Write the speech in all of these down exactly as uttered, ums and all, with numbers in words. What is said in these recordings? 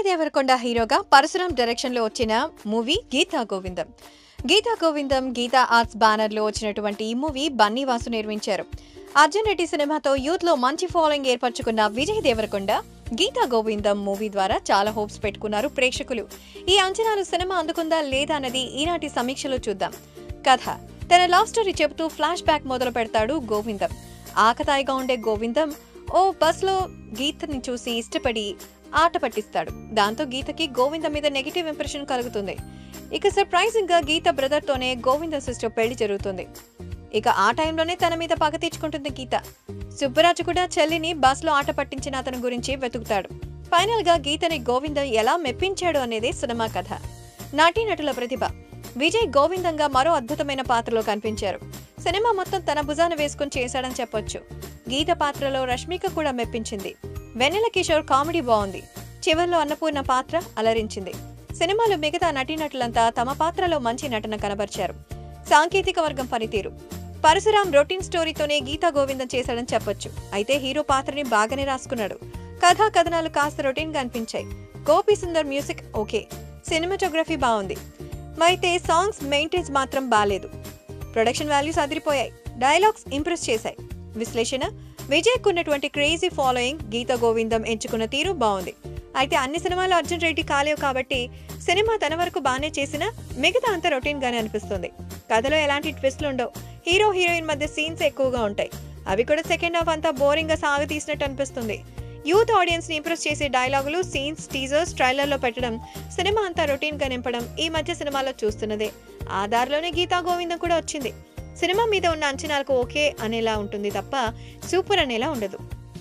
దేవరకొండ హీరోగా పరశురామ్ డైరెక్షన్ లో వచ్చిన movie Geetha Govindam. Geetha Govindam Geetha arts banner లో వచ్చినటువంటి ఈ మూవీ బన్నీ వాసు నిర్మించారు. అర్జున్ రెడ్డి సినిమాతో యూత్ లో మంచి ఫాలోయింగ్ ఏర్పరచుకున్న విజయ్ దేవరకొండ గీతా గోవిందం మూవీ ద్వారా చాలా హోప్స్ పెట్టుకున్నారు ప్రేక్షకులు. ఈ అంచనాలు సినిమా అందుకుందా లేదా అన్నది ఈనాటి సమీక్షలో చూద్దాం. కథ: తన లవ్ స్టోరీ చెబుతూ ఫ్లాష్ బ్యాక్ మొదలు పెడతాడు గోవిందం. ఆకతాయిగా ఉండే గోవిందం ఓ బస్ లో గీతని చూసి ఇష్టపడి ఆట పట్టిస్తాడు. దాంతో గీతకి గోవిందం మీద నెగిటివ్ ఇంప్రెషన్ కలుగుతుంది. ఇక సర్ప్రైజింగ్ గా గీత బ్రదర్ తోనే గోవిందం సిస్టర్ పెళ్లి జరుగుతుంది. ఇక ఆ టైంలోనే తన మీద పగ తీర్చుకుంటుంది గీత. సుబ్బరాజు కూడా చెల్లిని బస్ లో ఆట పట్టించిన అతని గురించి వెతుకుతాడు. ఫైనల్ గా గీతని గోవిందం ఎలా మెప్పించాడు అనేది సినిమా కథ. నటీనటుల ప్రతిభ: విజయ్ గోవిందంగా మరో అద్భుతమైన పాత్రలో కనిపించారు. సినిమా మొత్తం తన భుజాన వేసుకుని చేశాడని చెప్పొచ్చు. గీత పాత్రలో రష్మిక కూడా మెప్పించింది. వెన్నెల కిషోర్ కామెడీ బాగుంది. చివర్లో అన్నపూర్ణ పాత్ర అలరించింది. సినిమాలో మిగతా నటీనటులంతా తమ పాత్రలో మంచి నటన కనబర్చారు. సాంకేతిక వర్గం పనితీరు: పరశురామ్ రొటీన్ స్టోరీతోనే గీతా గోవిందం చేశాడని చెప్పొచ్చు. అయితే హీరో పాత్రని బాగానే రాసుకున్నాడు. కథా కథనాలు కాస్త రొటీన్ గా అనిపించాయి. Gopi Sundar music okay. Cinematography బాగుంది. అయితే సాంగ్స్ మెయింటెన్స్ మాత్రం బాలేదు. ప్రొడక్షన్ వాల్యూస్ అదిరిపోయాయి. డైలాగ్స్ ఇంప్రెస్ చేశాయి. విశ్లేషణ: విజయ్ కున్నటువంటి క్రేజీ ఫాలోయింగ్ గీతా గోవిందం ఎంచుకున్న తీరు బాగుంది. అయితే అన్ని సినిమాలు అర్జున్ రెడ్డి కాలేవు కాబట్టి సినిమా తన వరకు బాగానే చేసినా మిగతా అంతా రొటీన్ గానే అనిపిస్తుంది. కథలో ఎలాంటి ట్విస్ట్లు ఉండవు. హీరో హీరోయిన్ మధ్య సీన్స్ ఎక్కువగా ఉంటాయి. అవి కూడా సెకండ్ హాఫ్ అంతా బోరింగ్ గా సాగ తీసినట్టు అనిపిస్తుంది. యూత్ ఆడియన్స్ ని ఇంప్రెస్ చేసే డైలాగులు, సీన్స్, టీజర్స్, ట్రైలర్ లో పెట్టడం, సినిమా అంతా రొటీన్ గా నింపడం ఈ మధ్య సినిమాలో చూస్తున్నదే. ఆ దారిలోనే గీతా గోవిందం కూడా వచ్చింది. సినిమా మీద ఉన్న అంచనాలకు ఓకే అనేలా ఉంటుంది తప్ప సూపర్ అనేలా ఉండదు.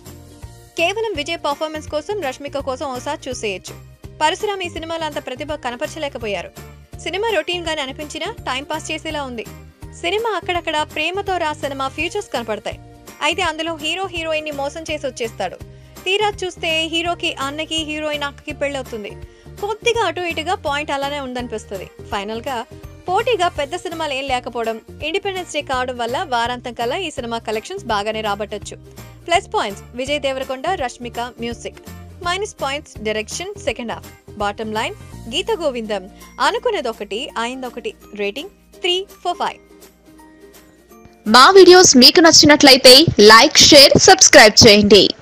కేవలం విజయ్ పర్ఫార్మెన్స్ కోసం, రష్మిక కోసం ఓసారి చూసేయచ్చు. పరశురామ్ ఈ సినిమాలో అంత ప్రతిభ కనపరచలేకపోయారు. సినిమా రొటీన్ గానే అనిపించినా టైం పాస్ చేసేలా ఉంది. సినిమా అక్కడక్కడ ప్రేమతో రా సినిమా ఫ్యూచర్స్ కనపడతాయి. అయితే అందులో హీరో హీరోయిన్ ని మోసం చేసి వచ్చేస్తాడు. తీరా చూస్తే హీరోకి అన్నకి, హీరోయిన్ అక్కకి పెళ్ళవుతుంది. కొద్దిగా అటు ఇటుగా పాయింట్ అలానే ఉందనిపిస్తుంది. ఫైనల్ గా పోటీగా పెద్ద సినిమాలు ఏం లేకపోవడం, ఇండిపెండెన్స్ డే కావడం వల్ల వారాంతం కల్లా ఈ సినిమా కలెక్షన్స్ బాగానే రాబట్టొచ్చు. Plus points: Vijay Deverakonda, Rashmika music. Minus points: direction, second half. Bottom line: Geetha Govindam అనుకునేది ఒకటి, అయిందొకటి. Rating three four five. మా వీడియోస్ మీకు నచ్చినట్లయితే లైక్, షేర్, సబ్స్క్రైబ్ చేయండి.